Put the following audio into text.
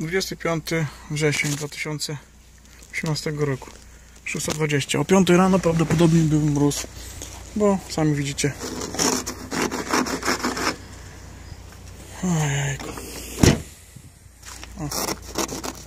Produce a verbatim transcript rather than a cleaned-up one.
dwudziestego piątego września dwa tysiące osiemnastego roku, szósta dwadzieścia. O piątej rano prawdopodobnie był mróz, bo sami widzicie. Ojejku. O.